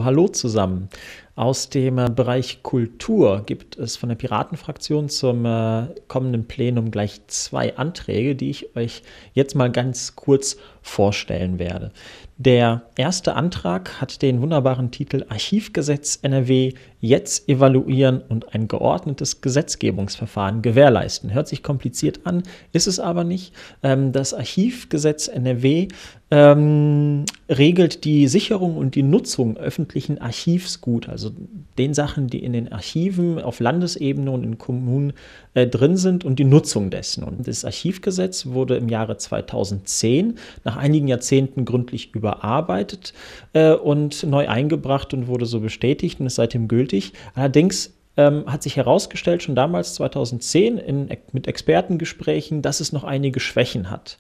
hallo zusammen. Aus dem Bereich Kultur gibt es von der Piratenfraktion zum kommenden Plenum gleich 2 Anträge, die ich euch jetzt mal ganz kurz vorstellen werde. Der erste Antrag hat den wunderbaren Titel Archivgesetz NRW jetzt evaluieren und ein geordnetes Gesetzgebungsverfahren gewährleisten. Hört sich kompliziert an, ist es aber nicht. Das Archivgesetz NRW regelt die Sicherung und die Nutzung öffentlichen Archivsgut, also den Sachen, die in den Archiven auf Landesebene und in Kommunen drin sind und die Nutzung dessen. Und das Archivgesetz wurde im Jahre 2010 nach einigen Jahrzehnten gründlich überarbeitet und neu eingebracht und wurde so bestätigt und ist seitdem gültig. Allerdings hat sich herausgestellt, schon damals 2010 mit Expertengesprächen, dass es noch einige Schwächen hat.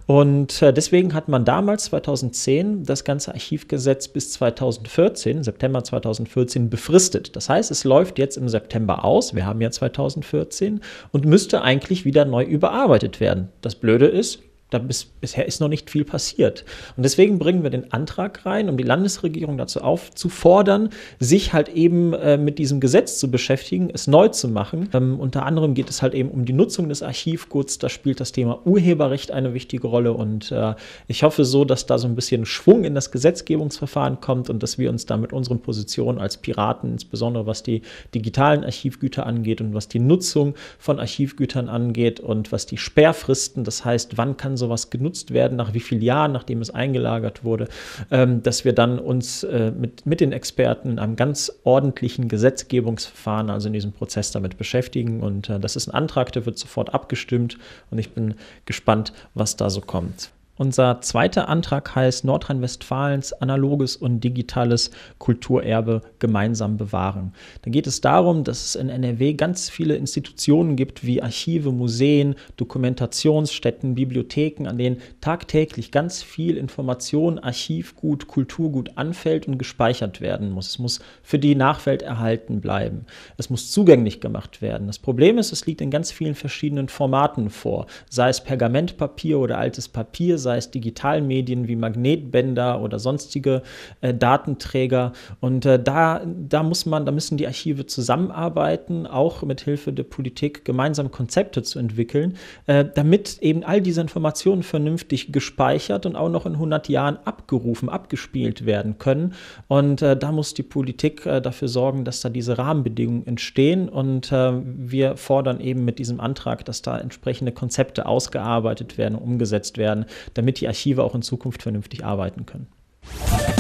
Und deswegen hat man damals 2010 das ganze Archivgesetz bis 2014, September 2014, befristet. Das heißt, es läuft jetzt im September aus, wir haben ja 2014, und müsste eigentlich wieder neu überarbeitet werden. Das Blöde ist, bisher ist noch nicht viel passiert. Und deswegen bringen wir den Antrag rein, um die Landesregierung dazu aufzufordern, sich halt eben mit diesem Gesetz zu beschäftigen, es neu zu machen. Unter anderem geht es halt eben um die Nutzung des Archivguts. Da spielt das Thema Urheberrecht eine wichtige Rolle. Und ich hoffe so, dass da so ein bisschen Schwung in das Gesetzgebungsverfahren kommt und dass wir uns da mit unseren Positionen als Piraten, insbesondere was die digitalen Archivgüter angeht und was die Nutzung von Archivgütern angeht und was die Sperrfristen, das heißt, wann kann sowas genutzt werden, nach wie vielen Jahren, nachdem es eingelagert wurde, dass wir dann uns mit den Experten in einem ganz ordentlichen Gesetzgebungsverfahren, also in diesem Prozess damit beschäftigen. Und das ist ein Antrag, der wird sofort abgestimmt und ich bin gespannt, was da so kommt. Unser zweiter Antrag heißt Nordrhein-Westfalens analoges und digitales Kulturerbe gemeinsam bewahren. Da geht es darum, dass es in NRW ganz viele Institutionen gibt wie Archive, Museen, Dokumentationsstätten, Bibliotheken, an denen tagtäglich ganz viel Information, Archivgut, Kulturgut anfällt und gespeichert werden muss. Es muss für die Nachwelt erhalten bleiben. Es muss zugänglich gemacht werden. Das Problem ist, es liegt in ganz vielen verschiedenen Formaten vor, sei es Pergamentpapier oder altes Papier, sei es Digitalmedien wie Magnetbänder oder sonstige Datenträger. Und da müssen die Archive zusammenarbeiten, auch mit Hilfe der Politik gemeinsam Konzepte zu entwickeln, damit eben all diese Informationen vernünftig gespeichert und auch noch in 100 Jahren abgerufen, abgespielt werden können. Und da muss die Politik dafür sorgen, dass da diese Rahmenbedingungen entstehen. Und wir fordern eben mit diesem Antrag, dass da entsprechende Konzepte ausgearbeitet werden, umgesetzt werden, damit die Archive auch in Zukunft vernünftig arbeiten können.